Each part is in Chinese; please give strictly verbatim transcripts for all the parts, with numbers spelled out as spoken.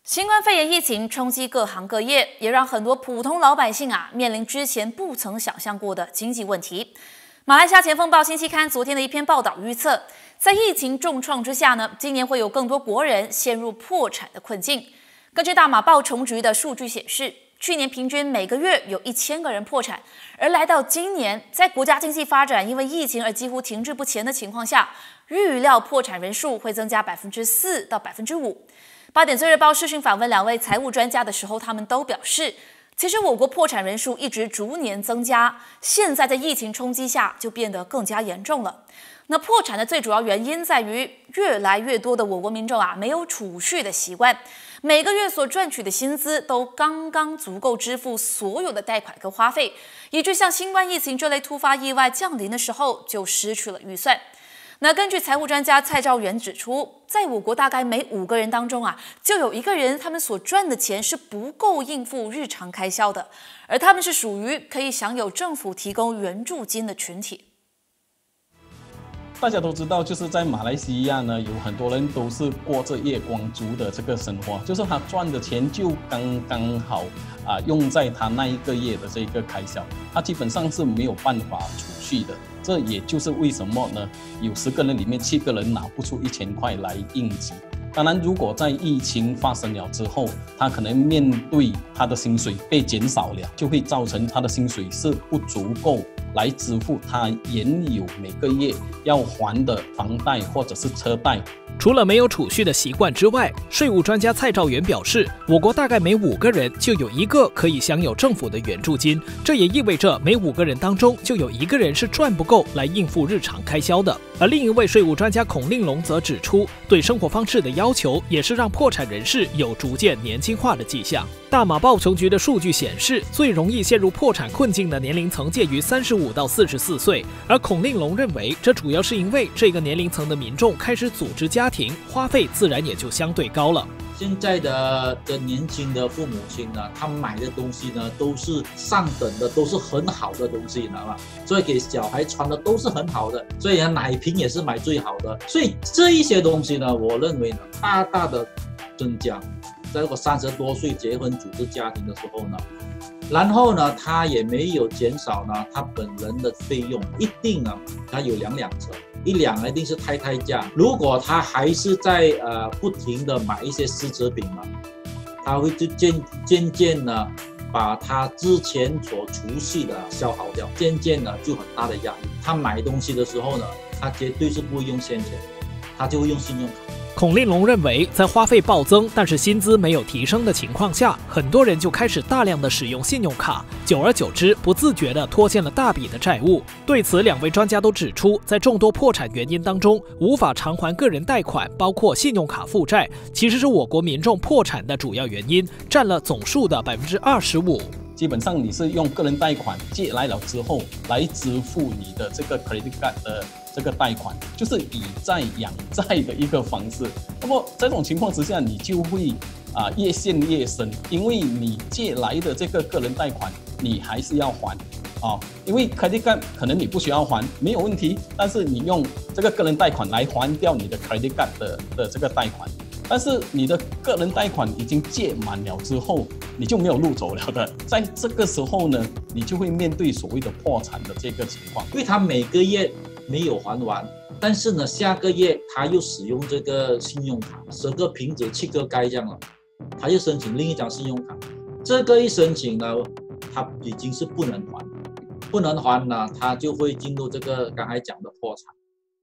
新冠肺炎疫情冲击各行各业，也让很多普通老百姓啊面临之前不曾想象过的经济问题。马来西亚前锋报星期刊昨天的一篇报道预测，在疫情重创之下呢，今年会有更多国人陷入破产的困境。根据大马报重局的数据显示，去年平均每个月有一千个人破产，而来到今年，在国家经济发展因为疫情而几乎停滞不前的情况下，预料破产人数会增加百分之四到百分之五。八点岁日报视讯访问两位财务专家的时候，他们都表示，其实我国破产人数一直逐年增加，现在在疫情冲击下就变得更加严重了。那破产的最主要原因在于，越来越多的我国民众啊没有储蓄的习惯，每个月所赚取的薪资都刚刚足够支付所有的贷款跟花费，以致像新冠疫情这类突发意外降临的时候，就失去了预算。那根据财务专家蔡兆元指出，在我国大概每五个人当中啊，就有一个人他们所赚的钱是不够应付日常开销的，而他们是属于可以享有政府提供援助金的群体。 大家都知道，就是在马来西亚呢，有很多人都是过着月光族的这个生活，就是他赚的钱就刚刚好啊，用在他那一个月的这个开销，他基本上是没有办法储蓄的。这也就是为什么呢，有十个人里面七个人拿不出一千块来应急。当然，如果在疫情发生了之后，他可能面对他的薪水被减少了，就会造成他的薪水是不足够来支付他原有每个月要还的房贷或者是车贷。 除了没有储蓄的习惯之外，税务专家蔡兆元表示，我国大概每五个人就有一个可以享有政府的援助金，这也意味着每五个人当中就有一个人是赚不够来应付日常开销的。而另一位税务专家孔令龙则指出，对生活方式的要求也是让破产人士有逐渐年轻化的迹象。大马报穷局的数据显示，最容易陷入破产困境的年龄层介于三十五到四十四岁，而孔令龙认为，这主要是因为这个年龄层的民众开始组织家庭，花费自然也就相对高了。 现在的的年轻的父母亲呢，他们买的东西呢都是上等的，都是很好的东西，你知道吗？所以给小孩穿的都是很好的，所以呢奶瓶也是买最好的，所以这一些东西呢，我认为呢大大的增加。在如果三十多岁结婚组织家庭的时候呢，然后呢他也没有减少呢他本人的费用，一定呢他有两辆车。一辆一定是太太价，如果他还是在呃不停的买一些奢侈品嘛，他会就渐渐渐呢把他之前所储蓄的消耗掉，渐渐呢就很大的压力。他买东西的时候呢，他绝对是不会用现钱，他就会用信用卡。 孔令龙认为，在花费暴增但是薪资没有提升的情况下，很多人就开始大量的使用信用卡，久而久之，不自觉地拖欠了大笔的债务。对此，两位专家都指出，在众多破产原因当中，无法偿还个人贷款，包括信用卡负债，其实是我国民众破产的主要原因，占了总数的百分之二十五。 基本上你是用个人贷款借来了之后来支付你的这个 credit card 的这个贷款，就是以债养债的一个方式。那么这种情况之下，你就会啊、呃、越陷越深，因为你借来的这个个人贷款你还是要还啊、哦，因为 credit card 可能你不需要还没有问题，但是你用这个个人贷款来还掉你的 credit card 的的这个贷款。但是你的个人贷款已经借满了之后，你就没有路走了的。在这个时候呢，你就会面对所谓的破产的这个情况， 因为他每个月没有还完，但是呢，下个月他又使用这个信用卡，十个瓶子七个盖这样了，他又申请另一张信用卡，这个一申请呢，他已经是不能还，不能还呢，他就会进入这个刚才讲的破产。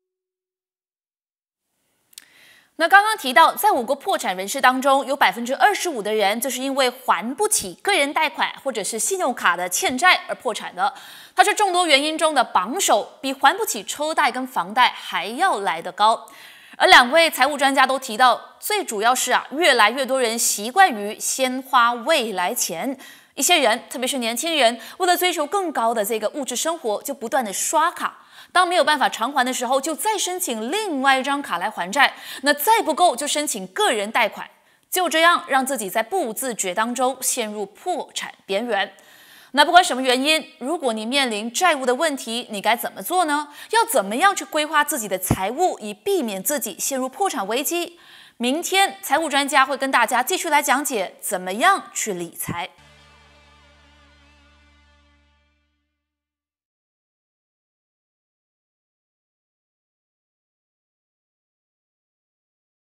那刚刚提到，在我国破产人士当中，有百分之二十五的人就是因为还不起个人贷款或者是信用卡的欠债而破产的。它是众多原因中的榜首，比还不起车贷跟房贷还要来得高。而两位财务专家都提到，最主要是啊，越来越多人习惯于先花未来钱。一些人，特别是年轻人，为了追求更高的这个物质生活，就不断的刷卡。当没有办法偿还的时候，就再申请另外一张卡来还债，那再不够就申请个人贷款，就这样让自己在不自觉当中陷入破产边缘。那不管什么原因，如果你面临债务的问题，你该怎么做呢？要怎么样去规划自己的财务，以避免自己陷入破产危机？ 明天财务专家会跟大家继续来讲解怎么样去理财。